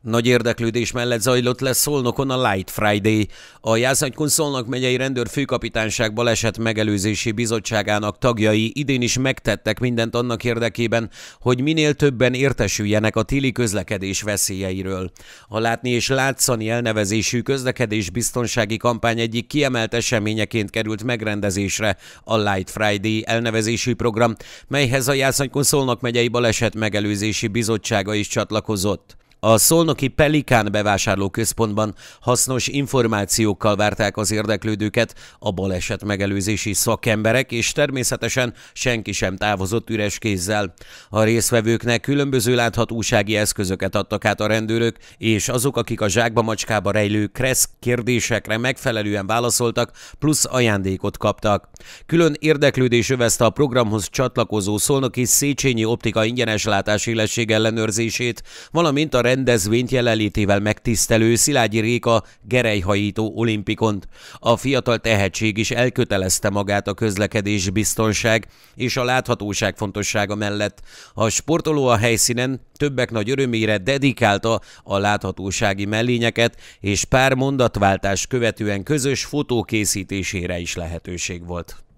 Nagy érdeklődés mellett zajlott le Szolnokon a Light Friday. A Jászai-Szolnok megyei rendőrfőkapitányság baleset megelőzési bizottságának tagjai idén is megtettek mindent annak érdekében, hogy minél többen értesüljenek a téli közlekedés veszélyeiről. A Látni és Látszani elnevezésű közlekedésbiztonsági kampány egyik kiemelt eseményeként került megrendezésre a Light Friday elnevezésű program, melyhez a Jászai-Szolnok megyei baleset megelőzési bizottsága is csatlakozott. A szolnoki Pelikán bevásárlóközpontban hasznos információkkal várták az érdeklődőket a baleset megelőzési szakemberek, és természetesen senki sem távozott üres kézzel. A résztvevőknek különböző láthatósági eszközöket adtak át a rendőrök, és azok, akik a zsákba macskába rejlő kressz kérdésekre megfelelően válaszoltak, plusz ajándékot kaptak. Külön érdeklődés övezte a programhoz csatlakozó szolnoki Széchenyi Optika ingyenes látásélesség ellenőrzését, valamint a rendezvényt jelenlétével megtisztelő Szilágyi Réka gerelyhajító olimpikont. A fiatal tehetség is elkötelezte magát a közlekedés biztonság és a láthatóság fontossága mellett. A sportoló a helyszínen többek nagy örömére dedikálta a láthatósági mellényeket, és pár mondatváltás követően közös fotókészítésére is lehetőség volt.